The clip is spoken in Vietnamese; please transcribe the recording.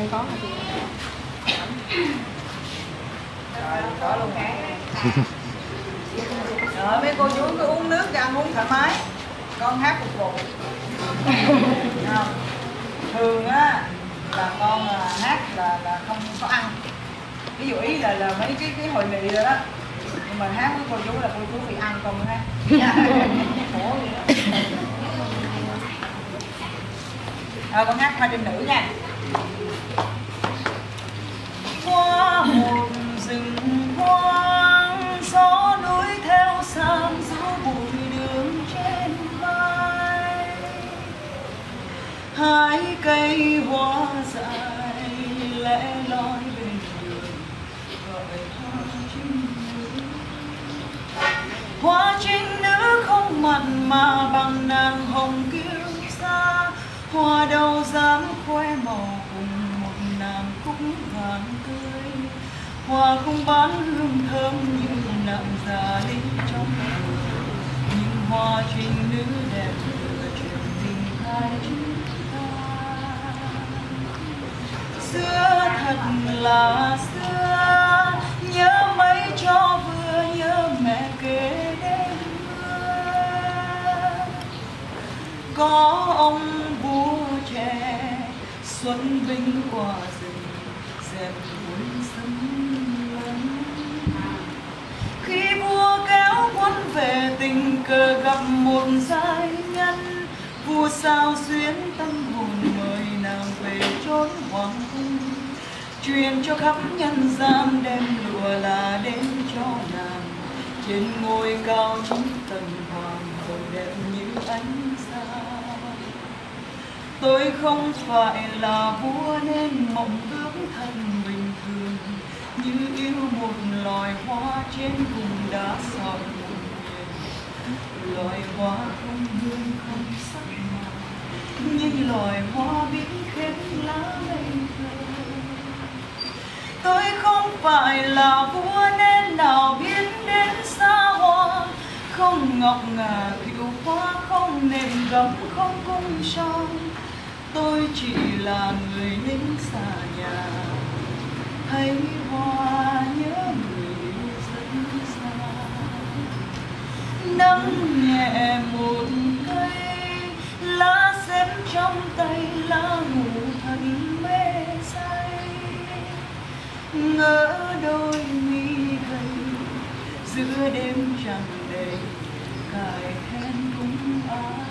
Không có hả chị? Có luôn. Rồi mấy cô chú cứ uống nước cho ăn uống thoải mái. Con hát phục vụ. Thường á là con hát là không có ăn. Ví dụ ý là mấy cái hội nghị rồi đó. Nhưng mà hát với cô chú là cô chú bị ăn con mới hát. Khổ vậy đó. Con hát Hoa Trinh Nữ nha. Qua một rừng hoang, gió núi theo sang gió bụi đường trên vai. Hai cây hoa dài lẻ loi bên đường gọi hoa trinh nữ. Hoa trinh nữ không mặn mà bằng nàng hồng kiêu sa. Hoa đâu dám khoe màu cùng một nàng cúc vàng tươi. Hoa không bán hương thơm như nàng già lính trong mơ. Nhưng hoa trinh nữ đẹp lửa chuyện tình hai chúng ta. Xưa thật là xưa, nhớ mấy cho vừa, nhớ mẹ kể đêm mưa. Có ông vua trẻ xuân vinh qua rừng dẹp cuốn sấm lắng. Khi vua kéo quân về tình cờ gặp một giai nhân. Vua sao xuyến tâm hồn mời nàng về chốn hoàng cung. Truyền cho khắp nhân gian đem lụa là đến cho nàng. Trên ngôi cao chín tầng hoàng hậu đẹp như ánh sao. Tôi không phải là vua nên mộng ước thân bình thường. Như yêu một loài hoa trên vùng đá sỏi buồn miền. Loài hoa không hương không sắc màu, như loài hoa biết khép lá ngây thơ. Tôi không phải là vua nên nào biết đến xa hoa. Không ngọc ngà kiệu hoa, không nền gấm, không cung son. Tôi chỉ là người lính xa nhà, thấy hoa nhớ người yêu rất xa. Nắng nhẹ một cây, lá xếp trong tay, lá ngủ thật mê say. Ngỡ đôi mi gầy giữa đêm trăng đầy, cài then cũng ai.